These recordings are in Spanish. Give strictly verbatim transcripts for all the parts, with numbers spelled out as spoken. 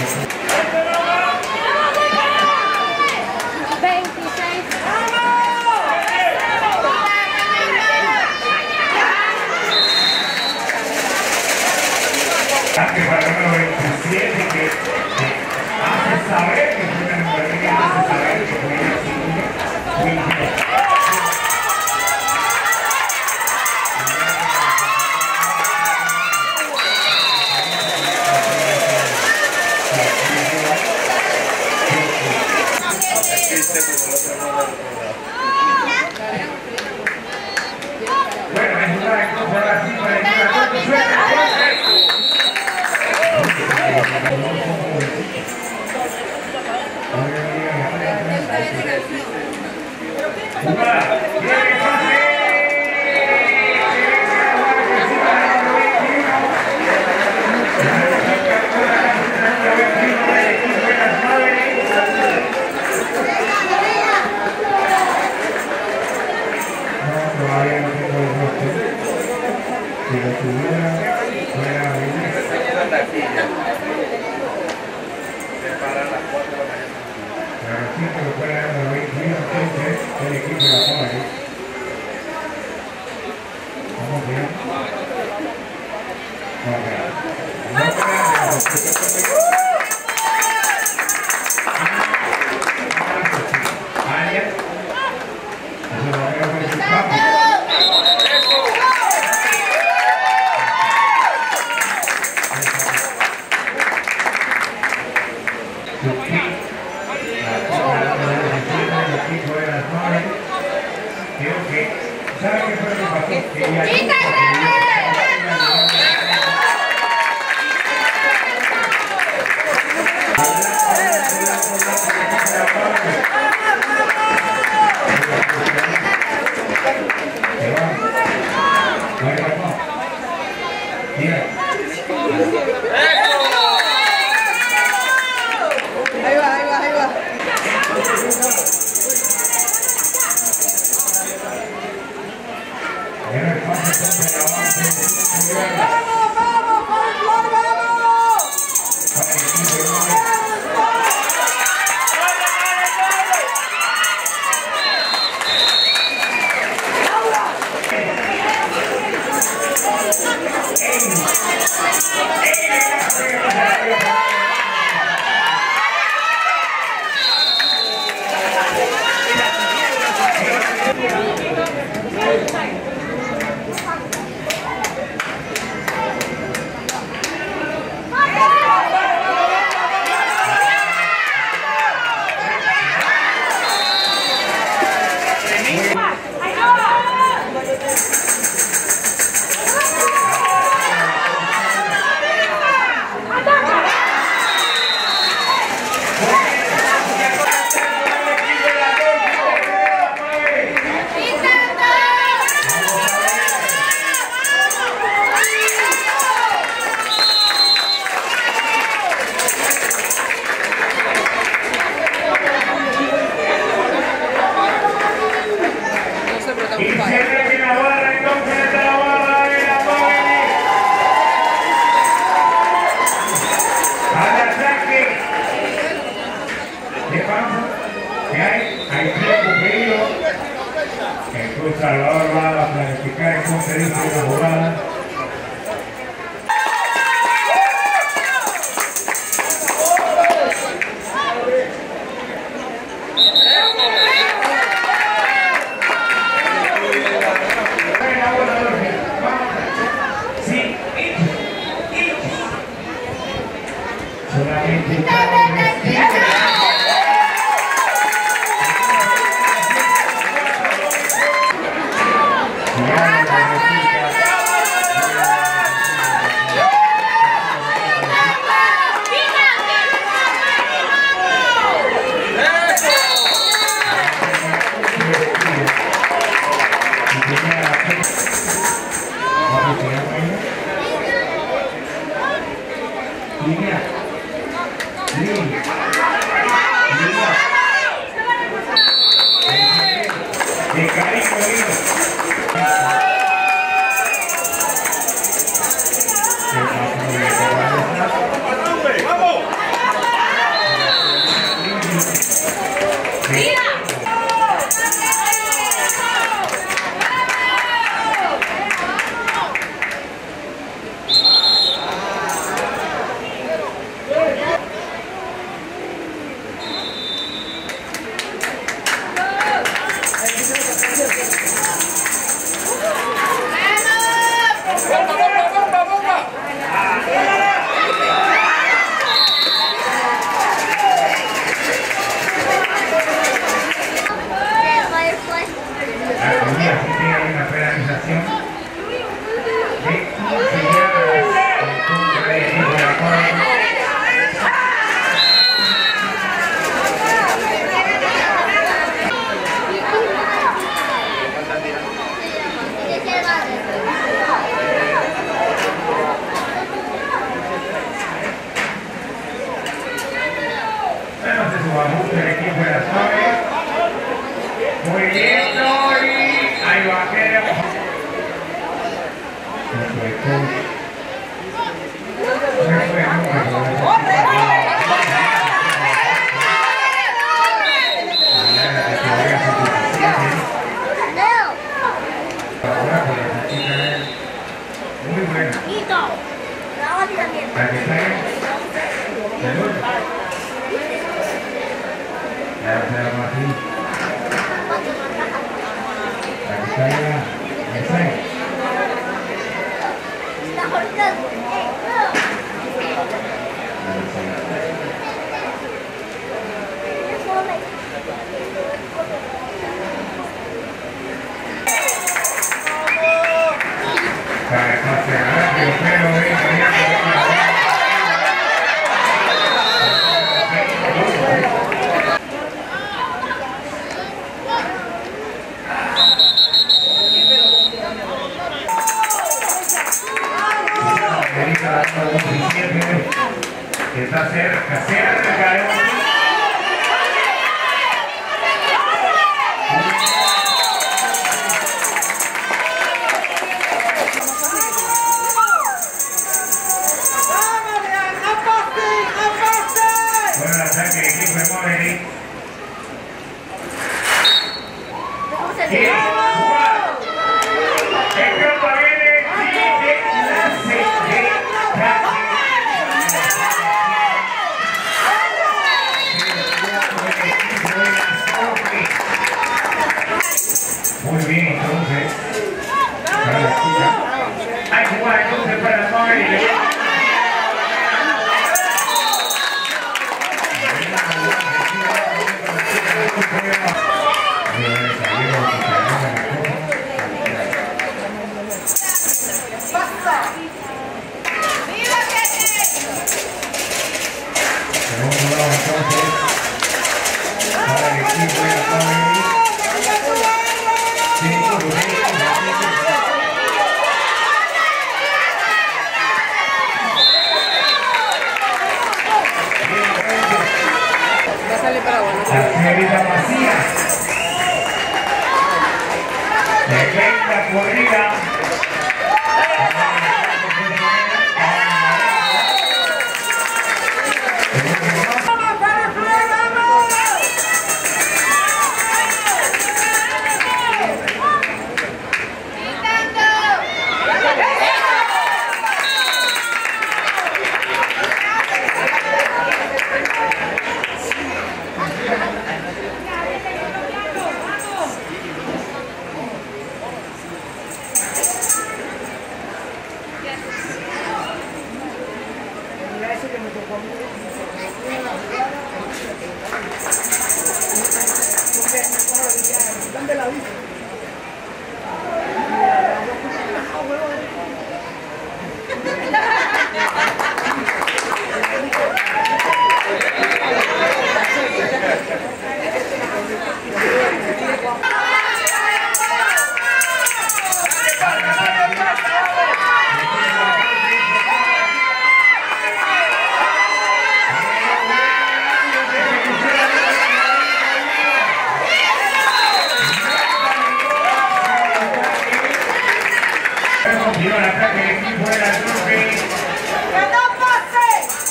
Para el número veintisiete que, que hace saber que fue una mujer que hace saber que fue una segunda. Bueno, es una cosa así para el si lo tuviera, fuera a venir. Se para a las cuatro de la mañana. Pero sí que lo fuera a las veintiuno, entonces el equipo de la Poli. Vamos bien. ¿Sabe qué fue lo que pasó? Que ella ahí va, ahí va, ahí va. ¡Vamos, vamos, vamos, vamos! El Salvador va a planificar en conferencia una jugada. Sí, solamente línea, línea. como ajuste el equipo de las Torres. Muy bien, Tori. Ahí va a quedar. Muy buena. La que está ahí. La que está aquí. La que está ahí. Esa es. Para pasear, yo creo que está cerca, cerca, bueno, el ataque del equipo de Movery. ¿Qué? El campo viene y de clase de muy bien, entonces. Hay que jugar entonces para el Movery. La señorita Macías. Tremenda corrida. Continúa el ataque del equipo de la Torre. ¡Que no pase!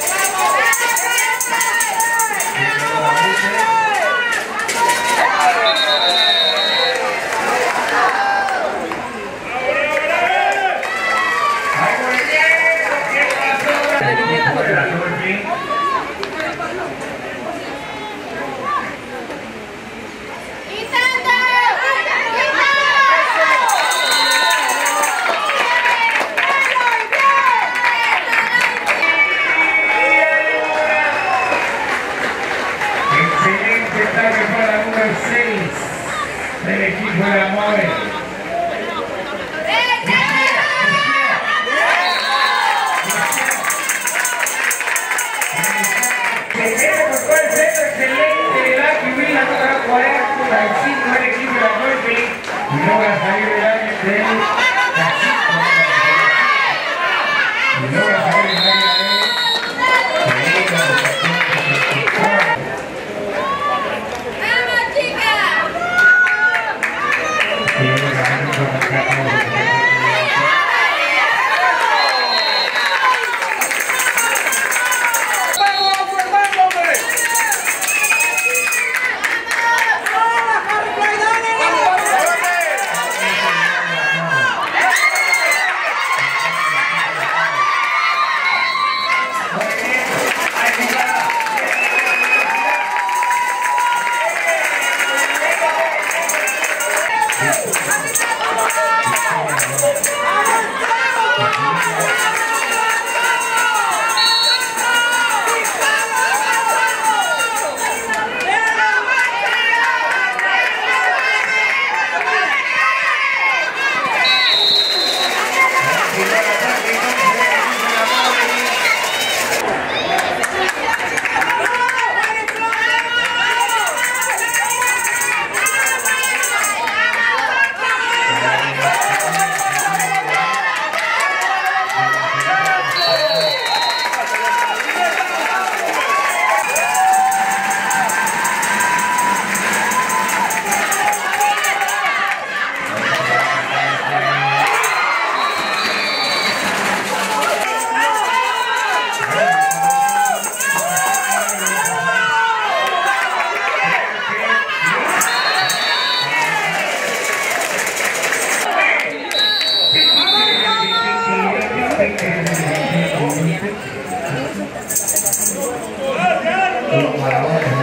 ¡Ay, muy bien! ¿Qué pasó? El equipo de la Torre. Del equipo de Amores. Se queda con todo el centro excelente de la Quibila, número cuarenta y cinco del equipo de Amores y logra salir del área de él. Y logra salir del área de él. y como a la hora de